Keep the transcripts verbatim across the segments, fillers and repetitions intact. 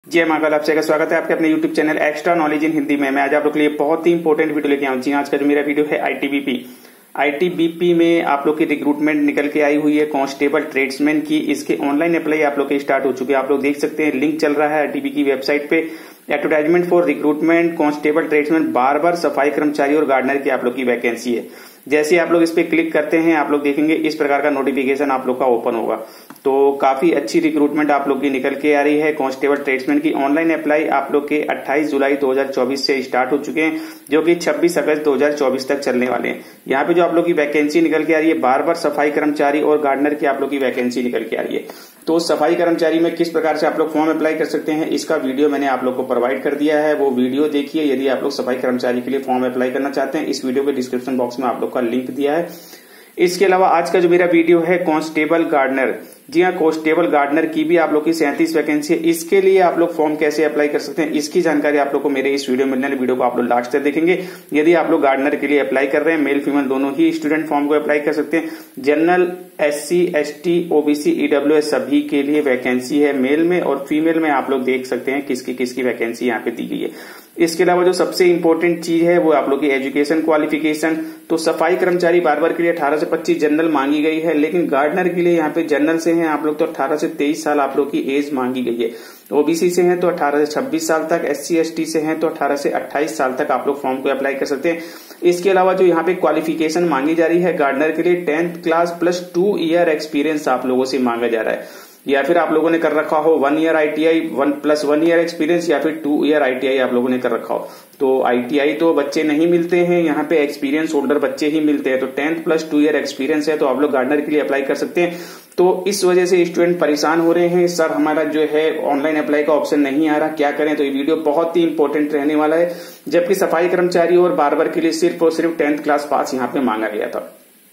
जय महाकाल, आप सबका स्वागत है आपके अपने YouTube channel extra knowledge in Hindi में। मैं आज आप लोग के लिए बहुत ही इंपॉर्टेंट वीडियो लेके आऊँ। जी आज का जो मेरा वीडियो है आईटीबीपी आईटीबीपी में आप लोग की रिक्रूटमेंट निकल के आई हुई है कांस्टेबल ट्रेड्समैन की। इसके ऑनलाइन अप्लाई आप लोग के स्टार्ट हो चुके हैं। आप लोग देख सकते हैं लिंक चल रहा है आईटीबी की वेबसाइट पे। Advertisement for recruitment constable tradesman barber, सफाई कर्मचारी और गार्डनर की आप लोग की वैकेंसी है। जैसे आप लोग इस पे क्लिक करते हैं आप लोग देखेंगे इस प्रकार का नोटिफिकेशन आप लोग का ओपन होगा। तो काफी अच्छी रिक्रूटमेंट आप लोग की निकल के आ रही है। कांस्टेबल ट्रेड्समैन की ऑनलाइन अप्लाई आप लोग के अट्ठाईस जुलाई दो हज़ार चौबीस से स्टार्ट हो चुके हैं, जो कि छब्बीस अगस्त दो हज़ार चौबीस तक चलने वाले हैं। यहाँ पे जो आप लोग की वैकेंसी निकल के आ रही है बार्बर, सफाई कर्मचारी और गार्डनर की आप लोग की वैकेंसी निकल के आ रही है। तो सफाई कर्मचारी में किस प्रकार से आप लोग फॉर्म अप्लाई कर सकते हैं इसका वीडियो मैंने आप लोग को प्रोवाइड कर दिया है। वो वीडियो देखिए यदि आप लोग सफाई कर्मचारी के लिए फॉर्म अप्लाई करना चाहते हैं। इस वीडियो के डिस्क्रिप्शन बॉक्स में आप लोग का लिंक दिया है। इसके अलावा आज का जो मेरा वीडियो है कांस्टेबल गार्डनर, जी हाँ कांस्टेबल गार्डनर की भी आप लोग की सैंतीस वैकेंसी है। इसके लिए आप लोग फॉर्म कैसे अप्लाई कर सकते हैं इसकी जानकारी आप लोग को मेरे इस वीडियो में मिलने वाली वीडियो को आप लोग लास्ट तक देखेंगे। यदि आप लोग गार्डनर के लिए अप्लाई कर रहे हैं, मेल फीमेल दोनों ही स्टूडेंट फॉर्म को अप्लाई कर सकते हैं। General, SC, ST, OBC, EWS सभी के लिए वैकेंसी है। मेल में और फीमेल में आप लोग देख सकते हैं किसकी किसकी वैकेंसी यहाँ पे दी गई है। इसके अलावा जो सबसे इंपॉर्टेंट चीज है वो आप लोग की एजुकेशन क्वालिफिकेशन। तो सफाई कर्मचारी बार्बर के लिए अठारह से पच्चीस जनरल मांगी गई है, लेकिन गार्डनर के लिए यहाँ पे जनरल से हैं आप लोग तो अठारह से तेईस साल आप लोग की एज मांगी गई है। ओबीसी से हैं तो अठारह से छब्बीस साल तक, एससी एसटी से हैं तो अठारह से अट्ठाईस साल तक आप लोग फॉर्म को अप्लाई कर सकते हैं। इसके अलावा जो यहाँ पे क्वालिफिकेशन मांगी जा रही है गार्डनर के लिए tenth class plus two year experience आप लोगों से मांगा जा रहा है, या फिर आप लोगों ने कर रखा हो one year ITI, one plus one year experience, या फिर टू ईयर आईटीआई आप लोगों ने कर रखा हो। तो आईटीआई तो बच्चे नहीं मिलते हैं, यहाँ पे एक्सपीरियंस होल्डर बच्चे ही मिलते हैं। तो tenth plus two year experience है तो आप लोग गार्डनर के लिए अप्लाई कर सकते हैं। तो इस वजह से स्टूडेंट परेशान हो रहे हैं, सर हमारा जो है ऑनलाइन अप्लाई का ऑप्शन नहीं आ रहा, क्या करें। तो ये वीडियो बहुत ही इंपॉर्टेंट रहने वाला है। जबकि सफाई कर्मचारी और बार्बर के लिए सिर्फ और सिर्फ टेंथ क्लास पास यहाँ पे मांगा गया था।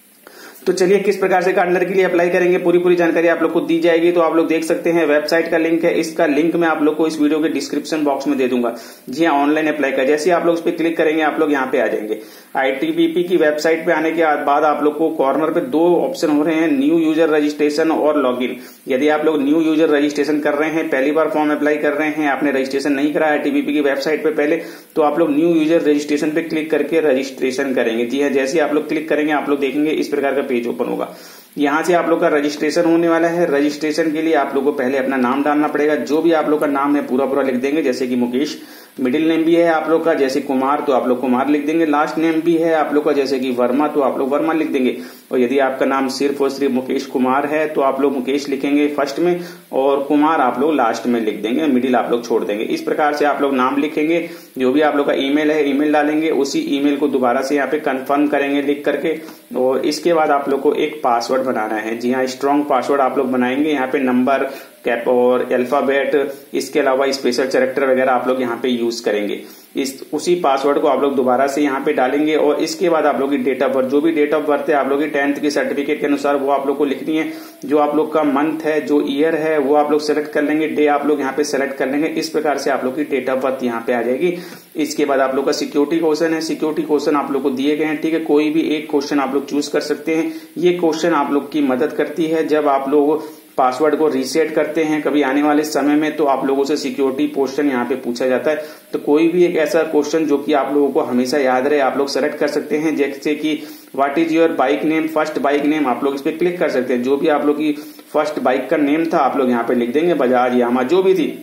तो चलिए किस प्रकार से गार्डनर के लिए अप्लाई करेंगे पूरी पूरी जानकारी आप लोग को दी जाएगी। तो आप लोग देख सकते हैं वेबसाइट का लिंक है, इसका लिंक मैं आप लोग को इस वीडियो के डिस्क्रिप्शन बॉक्स में दे दूंगा। जी हाँ ऑनलाइन अप्लाई का जैसे आप लोग उस पर क्लिक करेंगे आप लोग यहाँ पे आ जाएंगे। आईटीबीपी की वेबसाइट पे आने के बाद आप लोग को कॉर्नर पे दो ऑप्शन हो रहे हैं, न्यू यूजर रजिस्ट्रेशन और लॉगिन। यदि आप लोग न्यू यूजर रजिस्ट्रेशन कर रहे हैं, पहली बार फॉर्म अप्लाई कर रहे हैं, आपने रजिस्ट्रेशन नहीं करा आईटीबीपी की वेबसाइट पे पहले, तो आप लोग न्यू यूजर रजिस्ट्रेशन पे क्लिक करके रजिस्ट्रेशन करेंगे। जी हाँ जैसे आप लोग क्लिक करेंगे आप लोग देखेंगे इस प्रकार का पेज ओपन होगा। यहाँ से आप लोग का रजिस्ट्रेशन होने वाला है। रजिस्ट्रेशन के लिए आप लोग को पहले अपना नाम डालना पड़ेगा। जो भी आप लोग का नाम है पूरा पूरा लिख देंगे, जैसे कि मुकेश। मिडिल नेम भी है आप लोग का जैसे कुमार तो आप लोग कुमार लिख देंगे। लास्ट नेम भी है आप लोग का जैसे कि वर्मा तो आप लोग वर्मा लिख देंगे। और यदि आपका नाम सिर्फ और सिर्फ मुकेश कुमार है तो आप लोग मुकेश लिखेंगे फर्स्ट में और कुमार आप लोग लास्ट में लिख देंगे, मिडिल आप लोग छोड़ देंगे। इस प्रकार से आप लोग नाम लिखेंगे। जो भी आप लोग का ईमेल है ईमेल डालेंगे, उसी ईमेल को दोबारा से यहाँ पे कंफर्म करेंगे लिख करके। और इसके बाद आप लोग को एक पासवर्ड बनाना है। जी हाँ स्ट्रॉन्ग पासवर्ड आप लोग बनाएंगे। यहाँ पे नंबर, कैप और अल्फाबेट, इसके अलावा स्पेशल कैरेक्टर वगैरह आप लोग यहाँ पे यूज करेंगे। इस उसी पासवर्ड को आप लोग दोबारा से यहाँ पे डालेंगे। और इसके बाद आप लोग की डेट ऑफ बर्थ, जो भी डेट ऑफ बर्थ है आप लोग की टेंथ की सर्टिफिकेट के अनुसार वो आप लोग को लिखनी है। जो आप लोग का मंथ है, जो ईयर है वो आप लोग सेलेक्ट कर लेंगे, डे आप लोग यहाँ पे सेलेक्ट कर लेंगे। इस प्रकार से आप लोग की डेट ऑफ बर्थ यहाँ पे आ जाएगी। इसके बाद आप लोग का सिक्योरिटी क्वेश्चन है। सिक्योरिटी क्वेश्चन आप लोग को दिए गए हैं, ठीक है। कोई भी एक क्वेश्चन आप लोग चूज कर सकते हैं। ये क्वेश्चन आप लोग की मदद करती है जब आप लोग पासवर्ड को रीसेट करते हैं कभी आने वाले समय में, तो आप लोगों से सिक्योरिटी क्वेश्चन यहाँ पे पूछा जाता है। तो कोई भी एक ऐसा क्वेश्चन जो कि आप लोगों को हमेशा याद रहे आप लोग सेलेक्ट कर सकते हैं। जैसे कि what is your bike name, first bike name आप लोग इस पे क्लिक कर सकते हैं। जो भी आप लोग की फर्स्ट बाइक का नेम था आप लोग यहाँ पे लिख देंगे, बजाज, यामा, जो भी थी,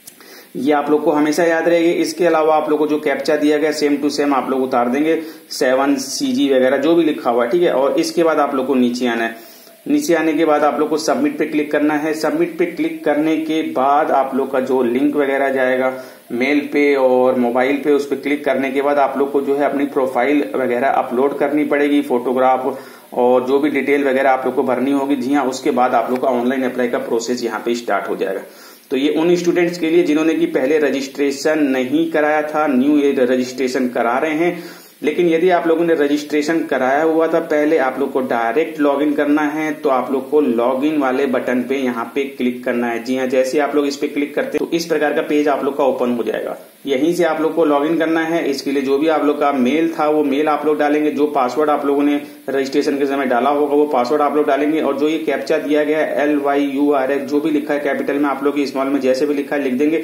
ये आप लोग को हमेशा याद रहेगी। इसके अलावा आप लोग को जो कैप्चा दिया गया सेम टू सेम आप लोग उतार देंगे, सेवन सी जी वगैरह जो भी लिखा हुआ है, ठीक है। और इसके बाद आप लोग को नीचे आना है। नीचे आने के बाद आप लोग को सबमिट पे क्लिक करना है। सबमिट पे क्लिक करने के बाद आप लोग का जो लिंक वगैरह जाएगा मेल पे और मोबाइल पे, उस पर क्लिक करने के बाद आप लोग को जो है अपनी प्रोफाइल वगैरह अपलोड करनी पड़ेगी, फोटोग्राफ और जो भी डिटेल वगैरह आप लोग को भरनी होगी। जी हाँ उसके बाद आप लोग का ऑनलाइन अप्लाई का प्रोसेस यहाँ पे स्टार्ट हो जाएगा। तो ये उन स्टूडेंट्स के लिए जिन्होंने की पहले रजिस्ट्रेशन नहीं कराया था, न्यू रजिस्ट्रेशन करा रहे हैं। लेकिन यदि आप लोगों ने रजिस्ट्रेशन कराया हुआ था पहले, आप लोग को डायरेक्ट लॉगिन करना है तो आप लोग को लॉगिन वाले बटन पे यहाँ पे क्लिक करना है। जी हाँ जैसे आप लोग इस पे क्लिक करते हैं तो इस प्रकार का पेज आप लोग का ओपन हो जाएगा। यहीं से आप लोग को लॉगिन करना है। इसके लिए जो भी आप लोग का मेल था वो मेल आप लोग डालेंगे, जो पासवर्ड आप लोगों ने रजिस्ट्रेशन के समय डाला होगा वो पासवर्ड आप लोग डालेंगे। और जो ये कैप्चा दिया गया है L Y U R X, जो भी लिखा है कैपिटल में आप लोग स्मॉल में जैसे भी लिखा है लिख देंगे।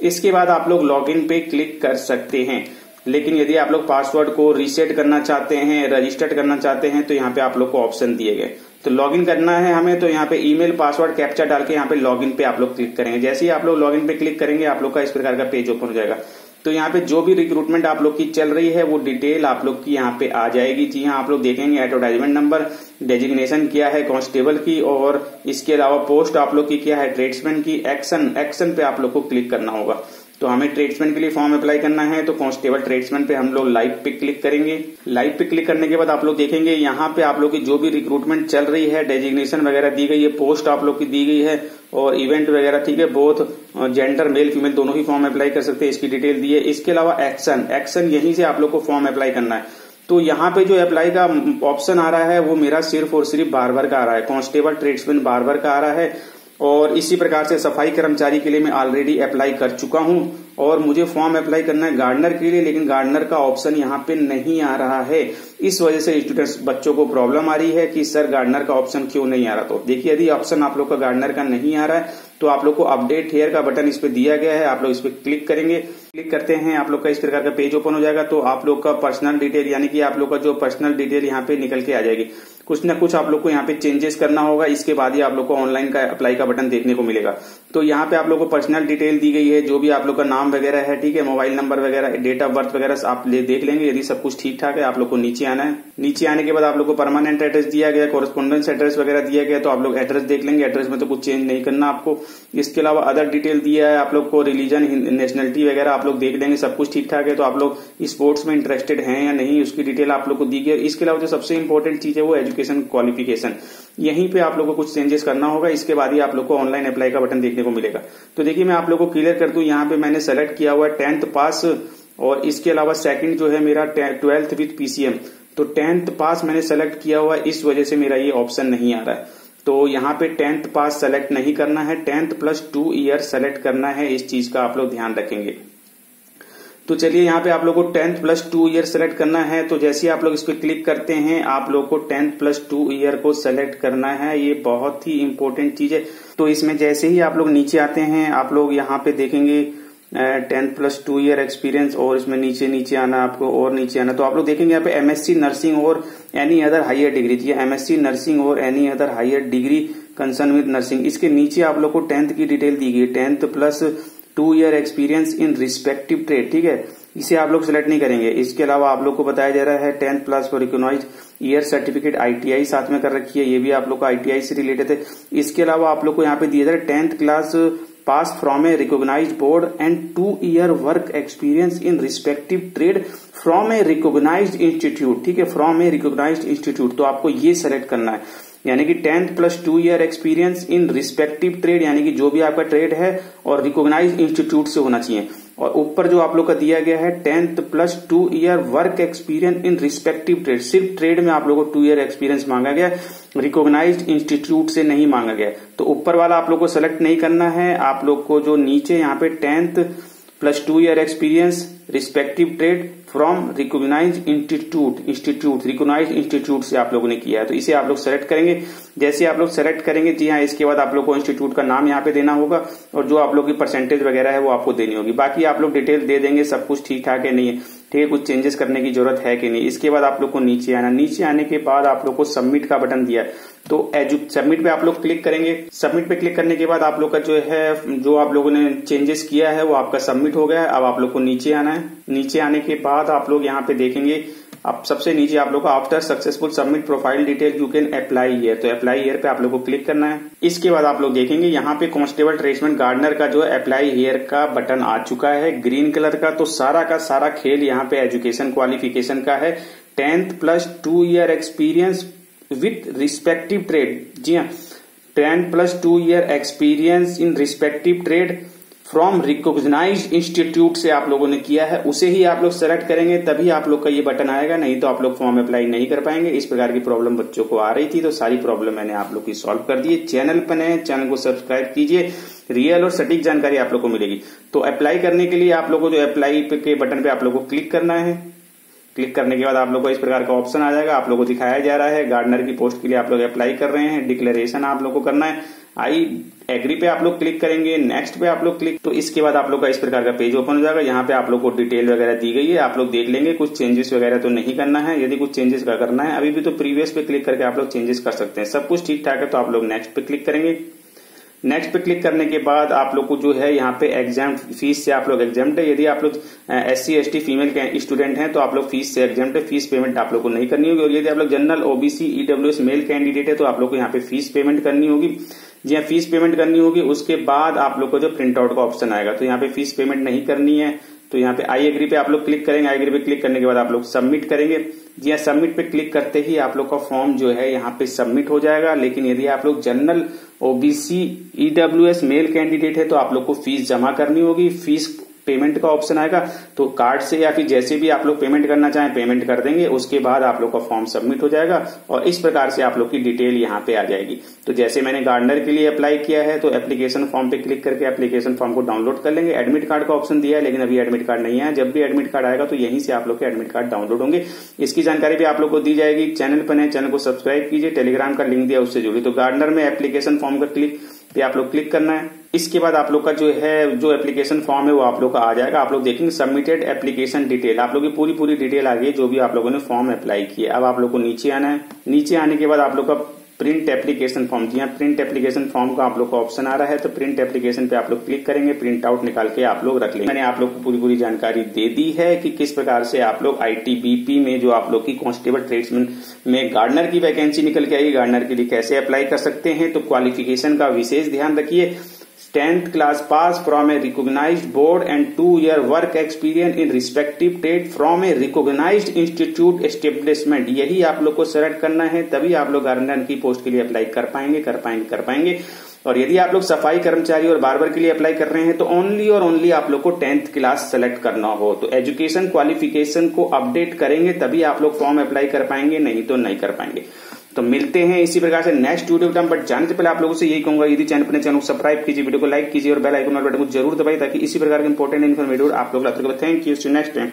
इसके बाद आप लोग लॉगिन पे क्लिक कर सकते हैं। लेकिन यदि आप लोग पासवर्ड को रीसेट करना चाहते हैं, रजिस्टर्ड करना चाहते हैं, तो यहाँ पे आप लोग को ऑप्शन दिए गए। तो लॉगिन करना है हमें, तो यहाँ पे ईमेल पासवर्ड कैप्चा डाल के यहाँ पे लॉगिन पे आप लोग क्लिक करेंगे। जैसे ही आप लोग लॉगिन पे क्लिक करेंगे आप लोग का इस प्रकार का पेज ओपन हो जाएगा। तो यहाँ पे जो भी रिक्रूटमेंट आप लोग की चल रही है वो डिटेल आप लोग की यहाँ पे आ जाएगी। जी हाँ, आप लोग देखेंगे एडवर्टाइजमेंट नंबर, डेजिग्नेशन क्या है कांस्टेबल की, और इसके अलावा पोस्ट आप लोग की क्या है ट्रेड्समैन की। एक्शन एक्शन पे आप लोग को क्लिक करना होगा। तो हमें ट्रेड्समैन के लिए फॉर्म अप्लाई करना है, तो कांस्टेबल ट्रेड्समैन पे हम लोग लाइव पे क्लिक करेंगे। लाइव पे क्लिक करने के बाद आप लोग देखेंगे यहाँ पे आप लोग की जो भी रिक्रूटमेंट चल रही है, डेजिग्नेशन वगैरह दी गई है, पोस्ट आप लोग की दी गई है, और इवेंट वगैरह, ठीक है, बोथ जेंडर मेल फीमेल दोनों ही फॉर्म अप्लाई कर सकते हैं, इसकी डिटेल दी है। इसके अलावा एक्शन एक्शन यहीं से आप लोग को फॉर्म अप्लाई करना है। तो यहाँ पे जो अप्लाई का ऑप्शन आ रहा है वो मेरा सिर्फ और सिर्फ बार्बर का आ रहा है, कांस्टेबल ट्रेड्समैन बार्बर का आ रहा है। और इसी प्रकार से सफाई कर्मचारी के लिए मैं ऑलरेडी अप्लाई कर चुका हूं, और मुझे फॉर्म अप्लाई करना है गार्डनर के लिए, लेकिन गार्डनर का ऑप्शन यहाँ पे नहीं आ रहा है। इस वजह से स्टूडेंट्स बच्चों को प्रॉब्लम आ रही है कि सर गार्डनर का ऑप्शन क्यों नहीं आ रहा। तो देखिए, यदि ऑप्शन आप लोग का गार्डनर का नहीं आ रहा है तो आप लोग को अपडेट हेयर का बटन इस पे दिया गया है, आप लोग इस पे क्लिक करेंगे। क्लिक करते हैं आप लोग का इस प्रकार का पेज ओपन हो जाएगा। तो आप लोग का पर्सनल डिटेल यानी कि आप लोग का जो पर्सनल डिटेल यहाँ पे निकल के आ जाएगी। कुछ ना कुछ आप लोग को यहाँ पे चेंजेस करना होगा, इसके बाद ही आप लोग को ऑनलाइन का अप्लाई का बटन देखने को मिलेगा। तो यहाँ पे आप लोग को पर्सनल डिटेल दी गई है, जो भी आप लोग का नाम वगैरह है, ठीक है, मोबाइल नंबर वगैरह, डेट ऑफ बर्थ वगैरह आप ले देख लेंगे। यदि सब कुछ ठीक ठाक है आप लोग को नीचे आना है। नीचे आने के बाद आप लोग को परमानेंट एड्रेस दिया गया, कोरेस्पोंडेंस एड्रेस वगैरह दिया गया, तो आप लोग एड्रेस देख लेंगे। एड्रेस में तो कुछ चेंज नहीं करना आपको। इसके अलावा अदर डिटेल दिया है आप लोग को, रिलीजन, नेशनलिटी वगैरह आप लोग देख लेंगे। सब कुछ ठीक ठाक है तो आप लोग स्पोर्ट्स में इंटरेस्टेड हैं या नहीं, उसकी डिटेल आप लोग को दी गई। इसके अलावा जो सबसे इंपॉर्टेंट चीज है वो एजुकेशन क्वालिफिकेशन, यहीं पे आप लोग को कुछ चेंजेस करना होगा। इसके बाद ही आप लोग को ऑनलाइन अप्लाई का बटन देखने को मिलेगा। तो देखिए, मैं आप लोग को क्लियर कर दूं, यहाँ पे मैंने सेलेक्ट किया हुआ है टेंथ पास, और इसके अलावा सेकंड जो है मेरा ट्वेल्थ विद पीसीएम। तो टेंथ पास मैंने सेलेक्ट किया हुआ है, इस वजह से मेरा ये ऑप्शन नहीं आ रहा है। तो यहाँ पे टेंथ पास सेलेक्ट नहीं करना है, tenth plus two year select करना है। इस चीज का आप लोग ध्यान रखेंगे। तो चलिए, यहाँ पे आप लोग को tenth plus two year select करना है। तो जैसे आप लोग इस पे क्लिक करते हैं आप लोग को टेंथ प्लस टू ईयर को सेलेक्ट करना है। ये बहुत ही इंपॉर्टेंट चीज है। तो इसमें जैसे ही आप लोग नीचे आते हैं आप लोग यहाँ पे देखेंगे tenth plus two year experience, और इसमें नीचे नीचे आना आपको, और नीचे आना। तो आप लोग देखेंगे यहाँ पे एमएससी नर्सिंग और एनी अदर हायर डिग्री, ये एमएससी नर्सिंग और any other higher degree concern with nursing. इसके नीचे आप लोग को टेंथ की डिटेल दी गई, tenth plus two year experience in respective trade, ठीक है, इसे आप लोग सिलेक्ट नहीं करेंगे। इसके अलावा आप लोग को बताया जा रहा है tenth plus for recognised year certificate ITI साथ में कर रखी है, ये भी आप लोग को आईटीआई से रिलेटेड है। इसके अलावा आप लोग को यहाँ पे दिया जा रहा है tenth class pass from a recognised board and two year work experience in respective trade from a recognised institute, ठीक है, फ्रॉम ए रिकॉग्नाइज्ड इंस्टीट्यूट। तो आपको ये सेलेक्ट करना है, यानी कि tenth plus two year experience in respective trade, यानी कि जो भी आपका ट्रेड है और रिकॉग्नाइज्ड इंस्टीट्यूट से होना चाहिए। और ऊपर जो आप लोग का दिया गया है tenth plus two year work experience in respective trade, सिर्फ ट्रेड में आप लोगों को टू ईयर एक्सपीरियंस मांगा गया, रिकॉग्नाइज्ड इंस्टीट्यूट से नहीं मांगा गया। तो ऊपर वाला आप लोग को सेलेक्ट नहीं करना है। आप लोग को जो नीचे यहाँ पे tenth plus two year experience respective trade from recognised institute institute recognised institute से आप लोगों ने किया है, तो इसे आप लोग सेलेक्ट करेंगे। जैसे आप लोग सेलेक्ट करेंगे, जी हाँ, इसके बाद आप लोग को इंस्टीट्यूट का नाम यहाँ पे देना होगा, और जो आप लोग की परसेंटेज वगैरह है वो आपको देनी होगी। बाकी आप लोग डिटेल दे देंगे, सब कुछ ठीक ठाक है नहीं है, ठीक है, कुछ चेंजेस करने की जरूरत है कि नहीं। इसके बाद आप लोग को नीचे आना, नीचे आने के बाद आप लोग को सबमिट का बटन दिया है, तो एजु सबमिट पे आप लोग क्लिक करेंगे। सबमिट पे क्लिक करने के बाद आप लोग का जो है जो आप लोगों ने चेंजेस किया है वो आपका सबमिट हो गया है। अब आप लोग को नीचे आना है। नीचे आने के बाद आप लोग यहाँ पे देखेंगे, अब सबसे नीचे आप लोग को after successful submit profile detail you can apply here, तो अप्लाई हियर पे आप लोग को क्लिक करना है। इसके बाद आप लोग देखेंगे यहाँ पे कांस्टेबल ट्रेड्समैन गार्डनर का जो अप्लाई हियर का बटन आ चुका है ग्रीन कलर का। तो सारा का सारा खेल यहाँ पे एजुकेशन क्वालिफिकेशन का है, tenth plus two year experience with respective trade. जी हाँ, ten plus two year experience in respective trade from recognised institute से आप लोगों ने किया है, उसे ही आप लोग सेलेक्ट करेंगे, तभी आप लोग का ये बटन आएगा, नहीं तो आप लोग फॉर्म अप्लाई नहीं कर पाएंगे। इस प्रकार की प्रॉब्लम बच्चों को आ रही थी, तो सारी प्रॉब्लम मैंने आप लोग की सॉल्व कर दी है। चैनल पर नए, चैनल को सब्सक्राइब कीजिए, रियल और सटीक जानकारी आप लोग को मिलेगी। तो अप्लाई करने के लिए आप लोग को जो अप्लाई के बटन पे आप लोग को क्लिक करना है। क्लिक करने के बाद आप लोग को इस प्रकार का ऑप्शन आ जाएगा, आप लोग को दिखाया जा रहा है गार्डनर की पोस्ट के लिए आप लोग अप्लाई कर रहे हैं। डिक्लेरेशन आप लोग को करना है, आई एग्री पे आप लोग क्लिक करेंगे, नेक्स्ट पे आप लोग क्लिक, तो इसके बाद आप लोग का इस प्रकार का पेज ओपन हो जाएगा। यहाँ पे आप लोग को डिटेल वगैरह दी गई है, आप लोग देख लेंगे। कुछ चेंजेस वगैरह तो नहीं करना है, यदि कुछ चेंजेस का करना है अभी भी तो प्रीवियस पे क्लिक करके आप लोग चेंजेस कर सकते हैं। सब कुछ ठीक ठाक है तो आप लोग नेक्स्ट पे क्लिक करेंगे। नेक्स्ट पे क्लिक करने के बाद आप लोग को जो है यहाँ पे एग्जाम फीस से आप लोग एग्जाम्प्ट है। यदि आप लोग S C S T female student हैं तो आप लोग फीस से एग्जाम्प्ट है, फीस पेमेंट आप लोग को नहीं करनी होगी। और यदि आप लोग general OBC EWS male candidate है तो आप लोग को यहाँ पे फीस पेमेंट करनी होगी। जी हाँ, फीस पेमेंट करनी होगी। उसके बाद आप लोग को जो प्रिंट आउट का ऑप्शन आएगा तो यहाँ पे फीस पेमेंट नहीं करनी है, तो यहाँ पे आई एग्री पे आप लोग क्लिक करेंगे। आई एग्री पे क्लिक करने के बाद आप लोग सबमिट करेंगे। जी हाँ, सबमिट पे क्लिक करते ही आप लोग का फॉर्म जो है यहाँ पे सबमिट हो जाएगा। लेकिन यदि आप लोग general OBC EWS male candidate है तो आप लोग को फीस जमा करनी होगी। फीस पेमेंट का ऑप्शन आएगा तो कार्ड से या फिर जैसे भी आप लोग पेमेंट करना चाहें पेमेंट कर देंगे। उसके बाद आप लोग का फॉर्म सबमिट हो जाएगा और इस प्रकार से आप लोग की डिटेल यहाँ पे आ जाएगी। तो जैसे मैंने गार्डनर के लिए अप्लाई किया है तो एप्लीकेशन फॉर्म पे क्लिक करके एप्लीकेशन फॉर्म को डाउनलोड कर लेंगे। एडमिट कार्ड का ऑप्शन दिया है लेकिन अभी एडमिट कार्ड नहीं है। जब भी एडमिट कार्ड आएगा तो यहीं से आप लोग के एडमिट कार्ड डाउनलोड होंगे। इसकी जानकारी भी आप लोग को दी जाएगी। चैनल पर नए, चैनल को सब्सक्राइब कीजिए, टेलीग्राम का लिंक दिया उससे जुड़िए। तो गार्डनर में एप्लीकेशन फॉर्म का क्लिक पे आप लोग क्लिक करना है। इसके बाद आप लोग का जो है जो एप्लीकेशन फॉर्म है वो आप लोग का आ जाएगा। आप लोग देखेंगे सबमिटेड एप्लीकेशन डिटेल, आप लोग की पूरी पूरी डिटेल आ गई जो भी आप लोगों ने फॉर्म अप्लाई किया। अब आप लोग को नीचे आना है। नीचे आने के बाद आप लोग का प्रिंट एप्लीकेशन फॉर्म, जी हाँ, प्रिंट एप्लीकेशन फॉर्म का आप लोग का ऑप्शन आ रहा है। तो प्रिंट एप्लीकेशन पे आप लोग क्लिक करेंगे, प्रिंट आउट निकाल के आप लोग रख लेंगे। मैंने आप लोग को पूरी पूरी जानकारी दे दी है कि किस प्रकार से आप लोग आईटीबीपी में जो आप लोग की कांस्टेबल ट्रेड्समैन में गार्डनर की वैकेंसी निकल के आई, गार्डनर के लिए कैसे अप्लाई कर सकते हैं। तो क्वालिफिकेशन का विशेष ध्यान रखिए। Tenth class pass from a recognised board and two year work experience in respective trade from a recognised institute establishment, यही आप लोग को सेलेक्ट करना है। तभी आप लोग गार्डनर की पोस्ट के लिए अप्लाई कर पाएंगे कर पाएंगे कर पाएंगे और यदि आप लोग सफाई कर्मचारी और बार्बर के लिए अप्लाई कर रहे हैं तो ओनली और ओनली आप लोग को टेंथ क्लास सेलेक्ट करना हो। तो एजुकेशन क्वालिफिकेशन को अपडेट करेंगे तभी आप लोग फॉर्म अप्लाई कर पाएंगे, नहीं तो नहीं कर पाएंगे। तो मिलते हैं इसी प्रकार से नेक्स्ट वीडियो टाइम। बट जाने से पहले आप लोगों से यही कहूंगा, यदि चैनल अपने चैनल को सब्सक्राइब कीजिए, वीडियो को लाइक कीजिए और बेल आइकन वाले बटन को जरूर दबाइए ताकि इसी प्रकार के इंपॉर्टेंट इन्फॉर्मेटिव आप लोग। Thank you, next time.